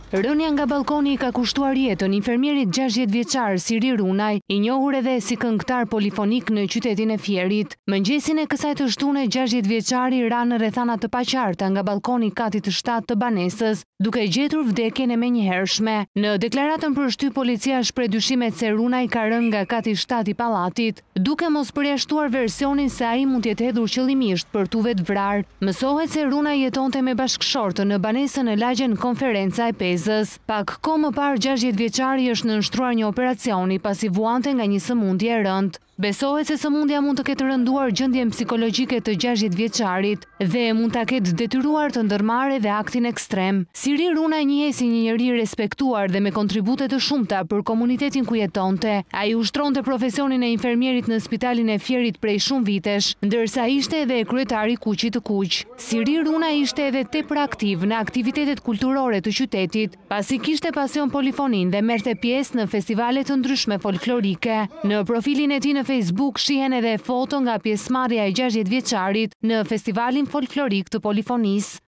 Rënja nga balkoni ka kushtuar jetën infermierit 60 vjeçar Siri Runaj, i njohur edhe si këngëtar polifonik në qytetin e Fierit. Mëngjesin e kësaj të shtune 60 vjeçari ra në rrethana të paqarta nga balkoni katit të 7 të banesës, duke gjetur vdekjen e menjëhershme. Në deklaratën për shtyp policia shpreh dyshimet se Runaj ka rënë nga kati 7 i pallatit, duke mos përjashtuar versionin se ai mund të jetë hedhur qëllimisht për t'u vetë vrarë. Mësohet se Runaj jetonte me bashkëshortën në banesën në lagjen Konferenca e Pezës. Pak kohë më parë 60 vjeçari është nënshtruar një operacioni pasi vuante nga një sëmundje e rëndë. Besohet se sëmundja mund të ketë rënduar gjendjen psikologjike të 60 vjeçarit dhe mund ta ketë detyruar të ndërmarrë edhe aktin ekstrem. Siri Runaj njihet si një njeri i respektuar dhe me kontribute të shumta për komunitetin ku jetonte. Ai ushtronte profesionin e infermierit në Spitalin e Fierit prej shumë vitesh, ndërsa ishte edhe kryetari i Kuqit të Kuq. Siri Runaj ishte edhe tepër aktiv në aktivitetet kulturore të qytetit, pasi kishte pasion polifonin dhe merrte pjesë në festivale të ndryshme folklorike. Në profilin e tij në Facebook shihen edhe foto nga pjesëmarrja e 60 vjeçarit në festivalin folklorik të polifonisë.